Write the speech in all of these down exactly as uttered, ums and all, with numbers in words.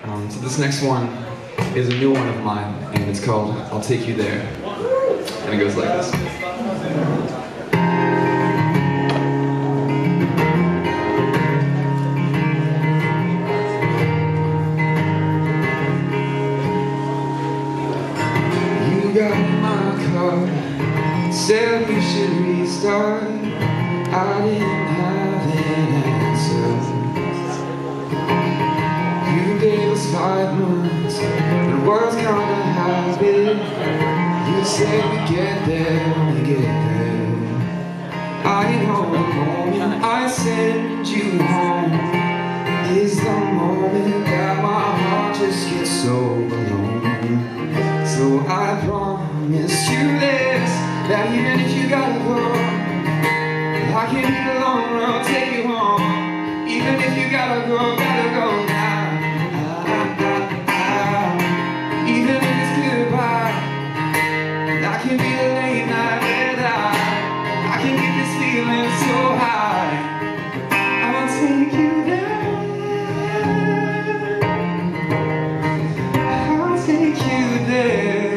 Um, so this next one is a new one of mine, and it's called I'll Take You There. And it goes like this. You got my car, said we should restart. I didn't have an answer. You gave us five months, but what's gonna happen? You said we get there, we get there. I know the moment I send you home is the moment that my heart just gets so alone. So I promise you this, that even if you gotta go, I can be the long road, take you home. Even if you gotta go, gotta go now. Ah, ah, ah. Even if it's goodbye, I can be the late night red eye. I can get this feeling so high. I'll take you there. I'll take you there.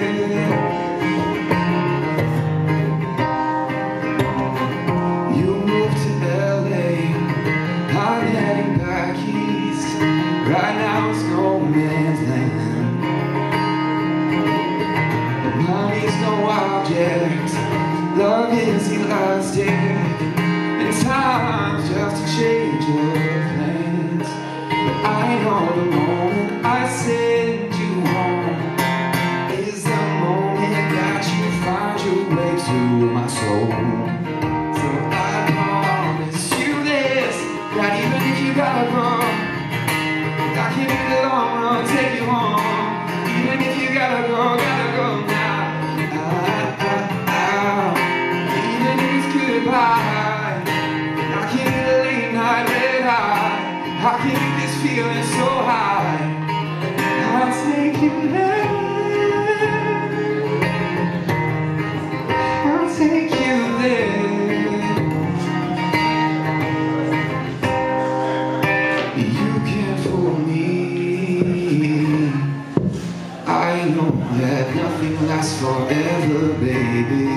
Right now it's no man's land. Money's no object, love is elastic, and time's just a change of plans. But I know the moment I send you home is the moment that you find your way to my soul. So I promise you this, that even if you gotta go, I can be the long road, take you home. Even if you gotta go, gotta go now. Ah, ah, ah. Even if it's goodbye, I can be the late night red eye. I can get this feeling so high. I'll take you there. I'll take you there. I know that nothing lasts forever, baby,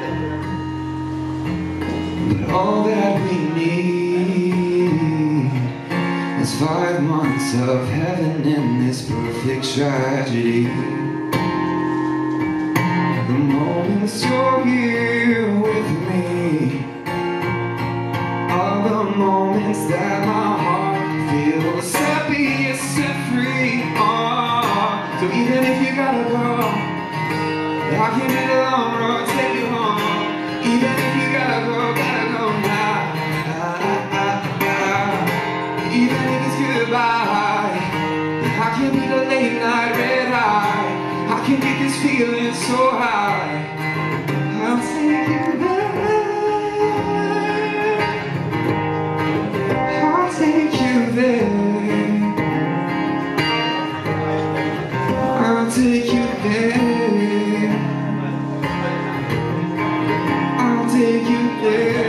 but all that we need is five months of heaven in this perfect tragedy. The moments you're here with me are the moments that my heart feels happiest and free. So even if you gotta go, I can be the long road, take you home. Even if you gotta go, gotta go now. Ah, ah, ah. Even if it's goodbye, I can be the late night red eye. I can get this feeling so high. I'll take you there. I'll take you there. I'll take you there. I'll take you there.